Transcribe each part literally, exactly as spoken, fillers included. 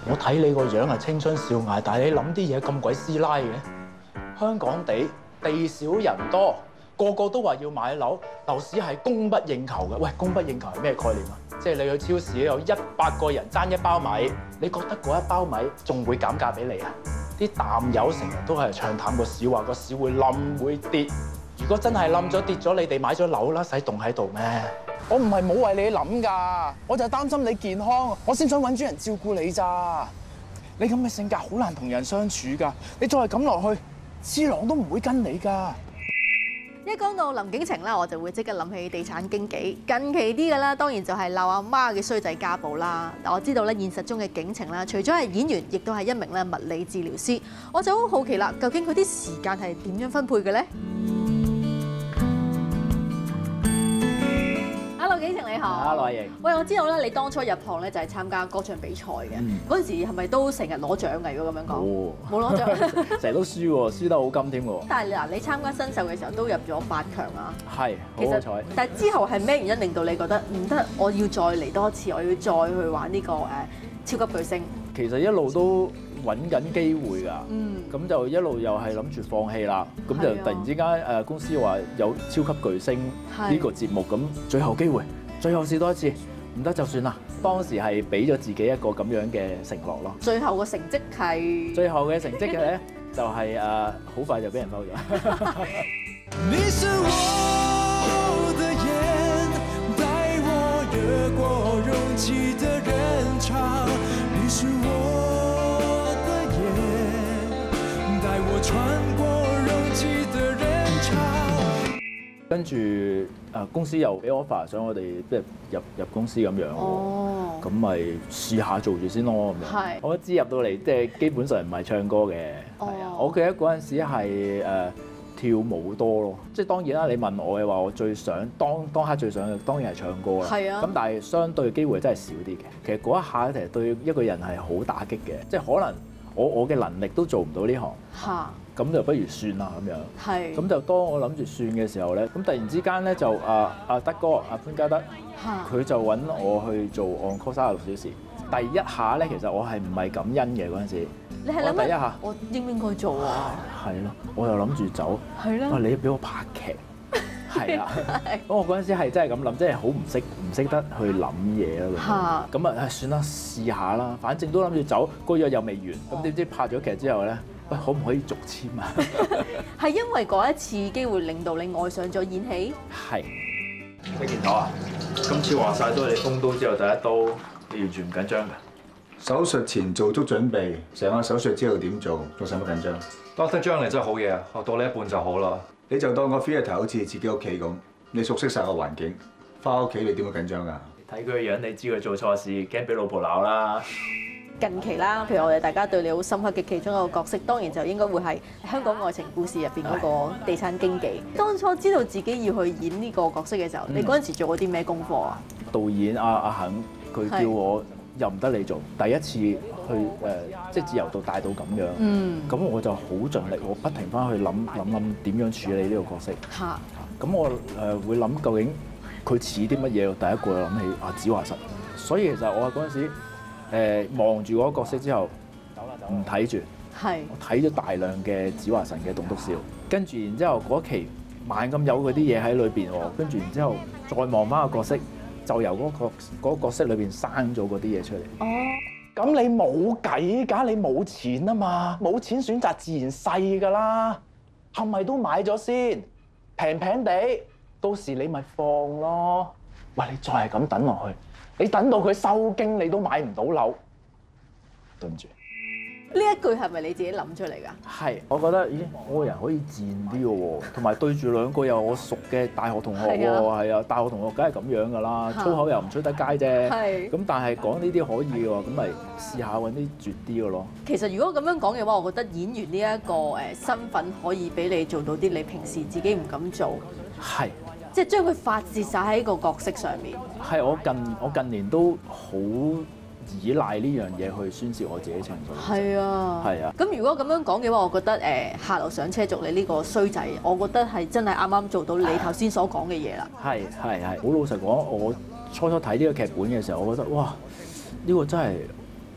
我睇你個樣係青春少艾，但係你諗啲嘢咁鬼師奶嘅。香港地地少人多，個個都話要買樓，樓市係供不應求嘅。喂，供不應求係咩概念啊？即係你去超市有一百個人爭一包米，你覺得嗰一包米仲會減價俾你啊？啲淡友成日都係唱淡個市，話個市會冧會跌。如果真係冧咗跌咗，你哋買咗樓啦，使棟喺度咩？我唔係冇為你諗㗎，我就係擔心你健康，我先想揾主人照顧你咋。你咁嘅性格好難同人相處㗎，你再係咁落去，C朗都唔會跟你㗎。 一講到林景晴啦，我就會即刻諗起地產經紀。近期啲嘅啦，當然就係鬧阿媽嘅衰仔家暴啦。但我知道咧，現實中嘅景晴啦，除咗係演員，亦都係一名咧物理治療師。我就好好奇啦，究竟佢啲時間係點樣分配嘅咧？Hello， 景晴你好。 Hello， 阿瑩。 喂，我知道咧，你當初入行咧就係參加歌唱比賽嘅。嗰陣、嗯、時係咪都成日攞獎㗎？如果咁樣講，冇攞獎，成日都輸喎，輸得好金添喎。但係嗱，你參加新秀嘅時候都入咗八強啊。係，好好彩。但係之後係咩原因令到你覺得唔得？我要再嚟多一次，我要再去玩呢個誒超級巨星。其實一路都揾緊機會㗎，咁、嗯、就一路又係諗住放棄啦。咁就突然之間誒公司話有超級巨星呢個節目，咁最後機會，最後試多一次，唔得就算啦。當時係俾咗自己一個咁樣嘅承諾咯。最後個成績係？最後嘅成績嘅咧，就係誒好快就俾人踎咗。你是我的眼，帶我越過擁擠的人潮。你是我的眼，帶我穿過擁擠的人潮。跟住誒公司又俾 offer 想我哋即係入入公司咁樣喎，咁咪試下做住先咯咁樣。我一知入到嚟即係基本上唔係唱歌嘅，係啊。我記得嗰陣時係誒跳舞多咯，即係當然啦。你問我嘅話，我最想當當刻最想嘅當然係唱歌啦。係啊。咁但係相對機會真係少啲嘅。其實嗰一下其實對一個人係好打擊嘅，即係可能我我嘅能力都做唔到呢行。嚇。咁就不如算啦咁樣。係。咁就當我諗住算嘅時候咧，咁突然之間咧就啊啊德哥啊潘嘉德，佢就揾我去做 on call 三十六小時。第一下咧，其實我係唔係感恩嘅嗰陣時。你係諗第一下，我應唔應該做啊？係咯，我又諗住走。係咯。你俾我拍劇。係啊。咁我嗰陣時係真係咁諗，即係好唔識唔識得去諗嘢咯。嚇。咁啊，算啦，試下啦，反正都諗住走，個約又未完，咁點知拍咗劇之後咧？喂，可唔可以續簽啊？係因為嗰一次機會令到你愛上咗演戲？係。你見到啊？今次話晒都係你封刀之後第一刀，你完全唔緊張㗎？ 手術前做足準備，成個手術之後點做，仲使乜緊張 ？Doctor 張你真係好嘢，學到你一半就好啦。 你就當個 theatre 好似自己屋企咁，你熟悉晒個環境，翻屋企你點會緊張㗎？ 睇佢嘅樣，你知佢做錯事，驚俾老婆鬧啦。 近期啦，譬如我哋大家對你好深刻嘅其中一個角色，當然就應該會係香港愛情故事入邊嗰個地產經紀。當初知道自己要去演呢個角色嘅時候，嗯、你嗰陣時做咗啲咩功課啊？導演阿阿肯佢叫我又唔得你做，第一次去誒、呃、即係自由度大到咁樣，咁、嗯、我就好盡力，我不停翻去諗諗諗點樣處理呢個角色。嚇！咁我誒會諗究竟佢似啲乜嘢？第一個就諗起阿子華神，所以其實我嗰陣時。誒望住嗰個角色之後，唔睇住，係我睇咗大量嘅子華神嘅棟篤笑，跟住然之後嗰期猛咁有嗰啲嘢喺裏邊喎，跟住然之後再望翻個角色，就由嗰個嗰個角色裏邊生咗嗰啲嘢出嚟。哦，咁你冇計㗎，你冇錢啊嘛，冇錢選擇自然細㗎啦，係咪都買咗先？平平地，到時你咪放咯。喂，你再係咁等落去。你等到佢收經，你都買唔到樓，對唔住。呢一句係咪你自己諗出嚟㗎？係，我覺得咦，我個人可以賤啲嘅喎，同埋對住兩個又我熟嘅大學同學喎，係啊，大學同學梗係咁樣㗎啦，粗口又唔出得街啫。係。咁但係講呢啲可以喎，咁咪試下揾啲絕啲嘅咯。其實如果咁樣講嘅話，我覺得演員呢一個誒身份可以俾你做到啲你平時自己唔敢做。係。即係將佢發泄晒喺個角色上面。係，我近我近年都好依賴呢樣嘢去宣泄我自己情緒。係啊，係啊。咁如果咁樣講嘅話，我覺得誒下流上車族你呢個衰仔，我覺得係真係啱啱做到你頭先所講嘅嘢啦。係係係，好老實講，我初初睇呢個劇本嘅時候，我覺得哇，呢個真係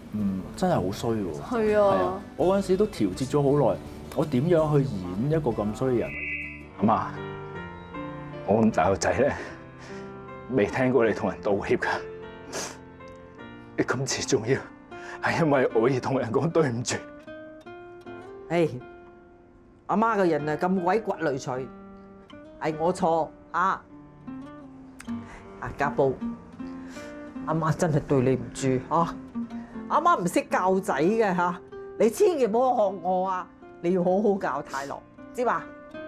嗯，真係好衰喎。 係啊， 我嗰陣時都調節咗好耐，我點樣去演一個咁衰嘅人？阿媽，我咁大個仔咧，未聽過你同人道歉㗎。你今次仲要係因為我而同人講對唔住。 誒，阿媽個人啊咁鬼骨累脆，係我錯啊！阿家寶，阿媽真係對你唔住嚇，阿媽唔識教仔嘅嚇，你千祈唔好學我啊！你要好好教太樂，知嘛？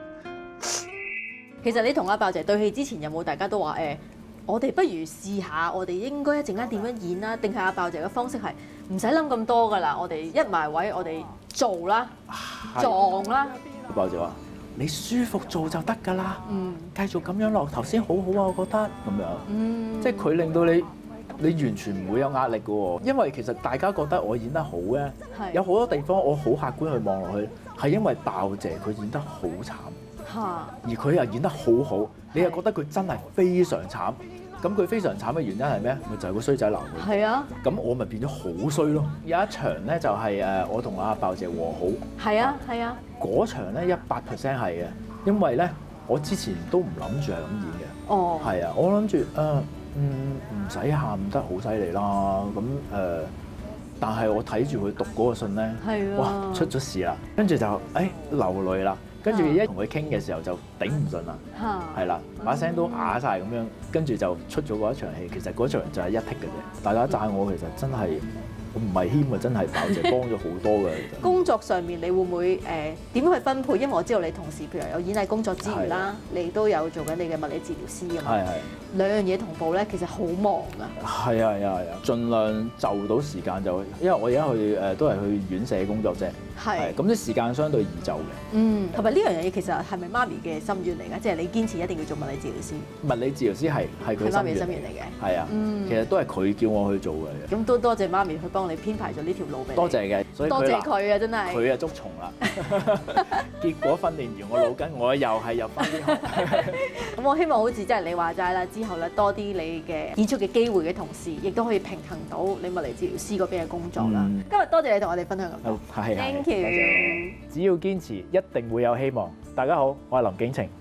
其實你同阿爆姐對戲之前有冇大家都話誒，我哋不如試下，我哋應該一陣間點樣演啦？定係阿爆姐嘅方式係唔使諗咁多㗎啦，我哋一埋位我哋做啦，撞啦。 阿爆姐話：你舒服做就得㗎啦， 嗯， 繼續咁樣落頭先好好啊，我覺得咁樣， 嗯， 即係佢令到你。你完全唔會有壓力嘅喎，因為其實大家覺得我演得好咧，有好多地方我好客觀去望落去，係因為爆姐佢演得好慘，而佢又演得好好，你又覺得佢真係非常慘。咁佢非常慘嘅原因係咩？咪就係個衰仔鬧佢。係啊。咁我咪變咗好衰咯。有一場咧就係誒我同阿爆姐和好。係啊係啊。嗰場咧一百 percent 係嘅，因為咧我之前都唔諗住係咁演嘅。哦。係啊，我諗住誒。嗯，唔使喊得好犀利啦，咁誒、呃，但係我睇住佢讀嗰個信咧，啊、哇，出咗事啦，跟住就誒、哎、流淚啦，跟住一同佢傾嘅時候就頂唔順啦，係啦、啊，把聲都啞晒咁樣，跟住就出咗嗰一場戲，其實嗰場就係一剔嘅啫，大家讚我其實真係。我唔係謙啊，真係爆姐幫咗好多嘅。工作上面你會唔會誒點樣去分配？因為我知道你同時譬如有演藝工作之餘啦，你都有做緊你嘅物理治療師啊嘛。係係。兩樣嘢同步咧，其實好忙㗎。係啊係啊係啊，盡量就到時間就，因為我而家去誒都係去院舍工作啫。係。咁啲時間相對易就嘅。嗯，同埋呢樣嘢其實係咪媽咪嘅心願嚟㗎？即係你堅持一定要做物理治療師。物理治療師係係佢媽咪心願嚟嘅。係啊。嗯。其實都係佢叫我去做嘅。咁都多謝媽咪去幫。幫你編排咗呢條路俾你，多謝嘅，所以多謝佢啊！真係佢啊捉蟲啦，結果訓練完我腦筋，我又係入翻呢行。咁我希望好似真係你話齋啦，之後咧多啲你嘅演出嘅機會嘅同時，亦都可以平衡到你物理治療師嗰邊嘅工作啦。嗯、今日多謝你同我哋分享咁多，係係，Thank you。只要堅持，一定會有希望。大家好，我係林景晴。